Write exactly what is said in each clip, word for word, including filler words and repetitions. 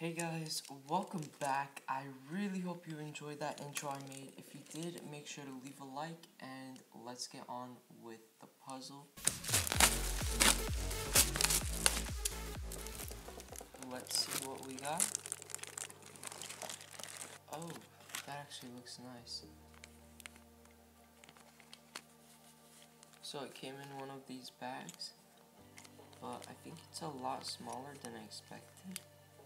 Hey guys, welcome back. I really hope you enjoyed that intro I made. If you did, make sure to leave a like and let's get on with the puzzle. Let's see what we got. Oh, that actually looks nice. So it came in one of these bags, but I think it's a lot smaller than I expected.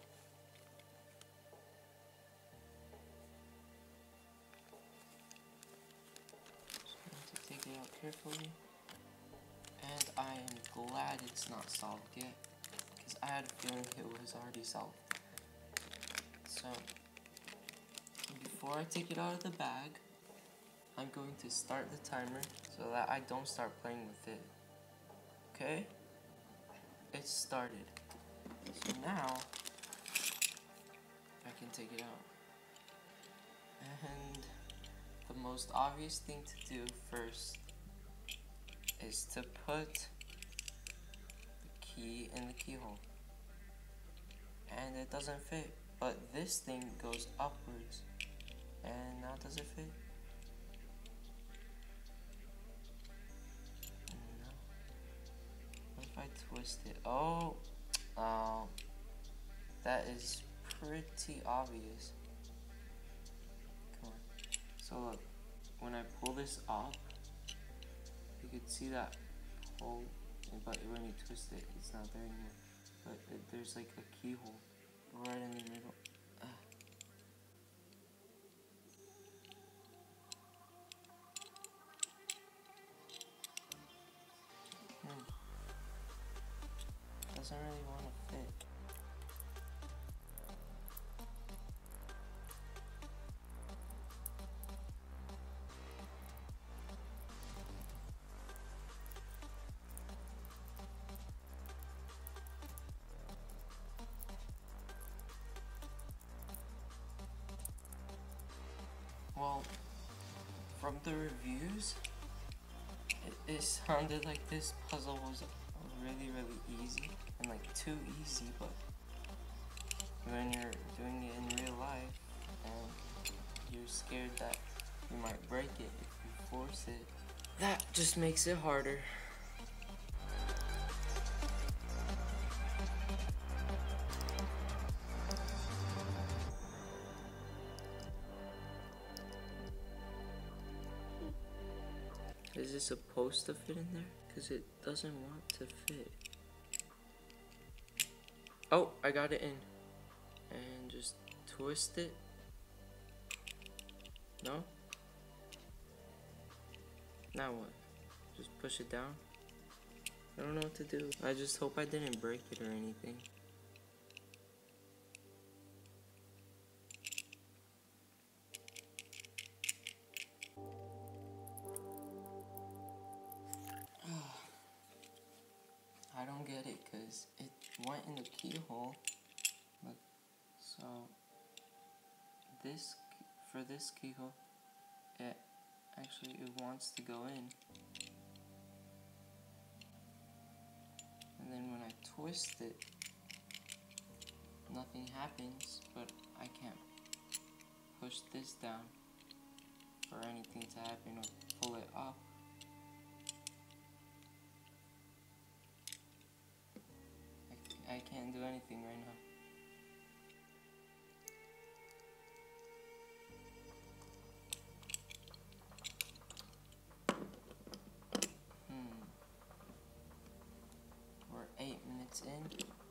Take it out carefully, and I am glad it's not solved yet, because I had a feeling it was already solved. So, before I take it out of the bag, I'm going to start the timer so that I don't start playing with it. Okay? It's started. So now, I can take it out. And the most obvious thing to do first is to put the key in the keyhole. And it doesn't fit, but this thing goes upwards. And now does it fit? No. What if I twist it? Oh, oh, that is pretty obvious. Come on. So look, when I pull this up, you can see that hole, but when you twist it, it's not there anymore. But it, there's like a keyhole right in the middle. Ah. Hmm. Doesn't really want to fit. Well, from the reviews, it, it sounded like this puzzle was really, really easy, and like too easy, but when you're doing it in real life, and you're scared that you might break it if you force it, that just makes it harder. Is it supposed to fit in there? Because it doesn't want to fit. Oh, I got it in. And just twist it. No? Now what? Just push it down? I don't know what to do. I just hope I didn't break it or anything. I don't get it because it went in the keyhole. Look, so this, for this keyhole, it actually it wants to go in. And then when I twist it, nothing happens, but I can't push this down for anything to happen or pull it up. I can't do anything right now. Hmm. We're eight minutes in,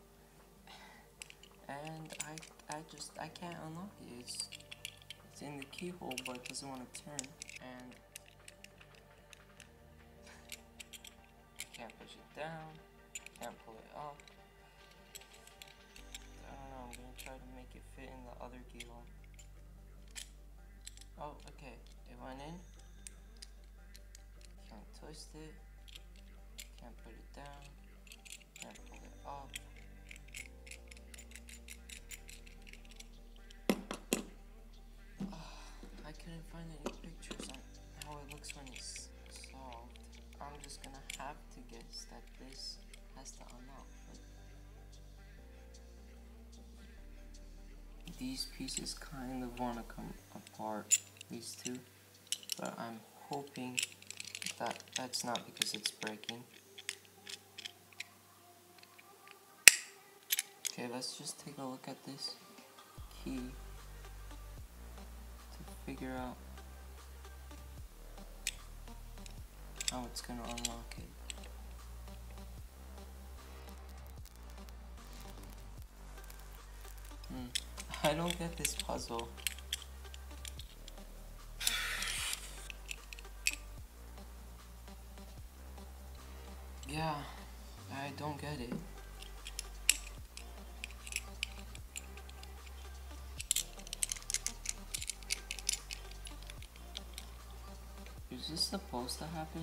and I, I just, I can't unlock it. It's, it's in the keyhole, but it doesn't want to turn, and I can't push it down. Can't pull it up. I don't know, I'm gonna try to make it fit in the other keyhole. Oh, okay, it went in. Can't twist it. Can't put it down. Can't pull it up. Oh, I couldn't find any pictures on how it looks when it's solved. I'm just gonna have to guess that this has to unlock. But these pieces kind of want to come apart, these two, but I'm hoping that that's not because it's breaking. Okay, let's just take a look at this key to figure out how it's gonna unlock it. Hmm. I don't get this puzzle. Yeah, I don't get it. Is this supposed to happen?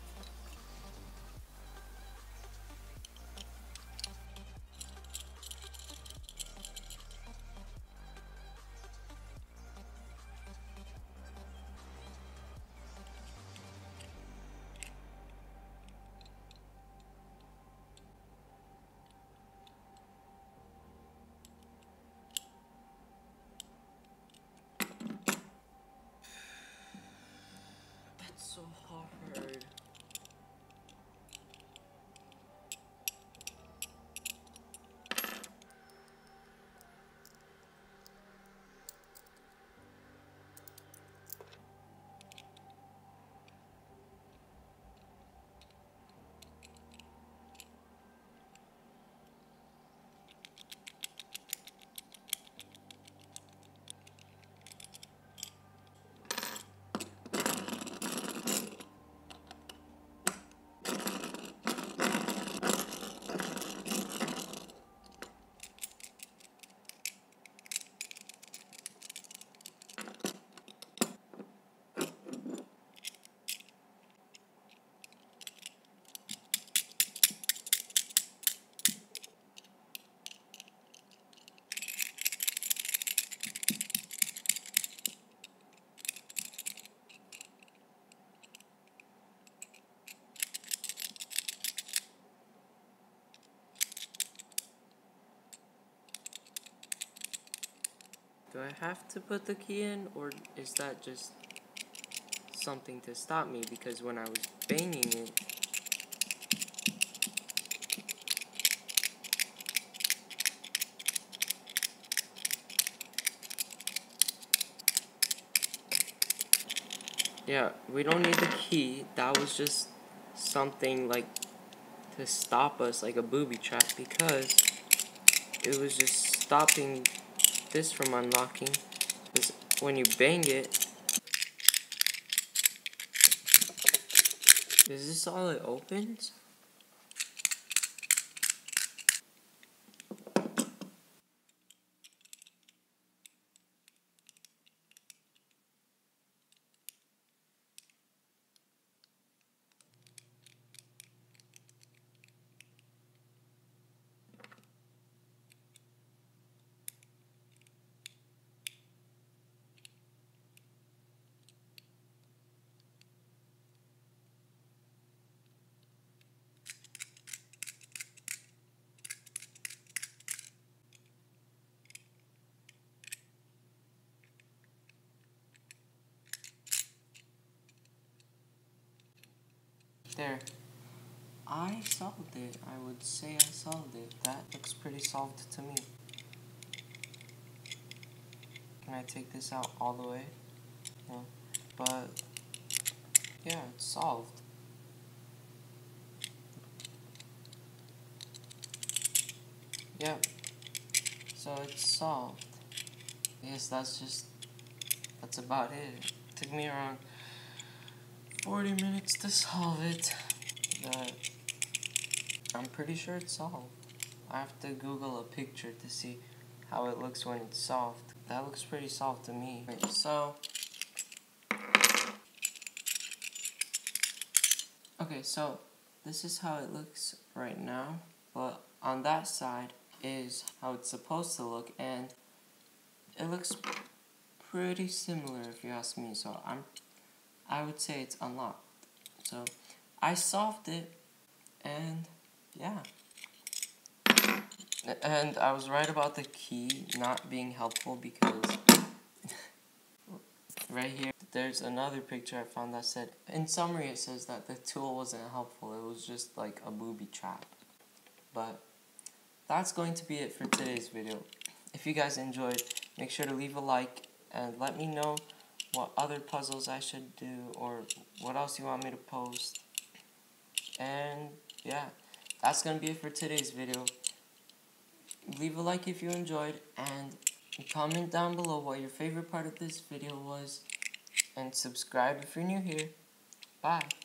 That's so hard. Do I have to put the key in, or is that just something to stop me? Because when I was banging it, yeah, we don't need the key. That was just something like to stop us, like a booby trap, because it was just stopping this from unlocking. Because when you bang it, is this all it opens? There. I solved it. I would say I solved it. That looks pretty solved to me. Can I take this out all the way? No. But, yeah, it's solved. Yeah. So it's solved. Yes, that's just, that's about it. It took me around forty minutes to solve it. But I'm pretty sure it's solved. I have to Google a picture to see how it looks when it's solved. That looks pretty solved to me. Right, so, okay, so this is how it looks right now, but on that side is how it's supposed to look, and it looks pretty similar if you ask me. So I'm, I would say it's unlocked. So I solved it, and yeah. And I was right about the key not being helpful because right here, there's another picture I found that said, in summary it says that the tool wasn't helpful, it was just like a booby trap. But that's going to be it for today's video. If you guys enjoyed, make sure to leave a like and let me know what other puzzles I should do or what else you want me to post. And yeah, that's going to be it for today's video. Leave a like if you enjoyed and comment down below what your favorite part of this video was. And subscribe if you're new here. Bye.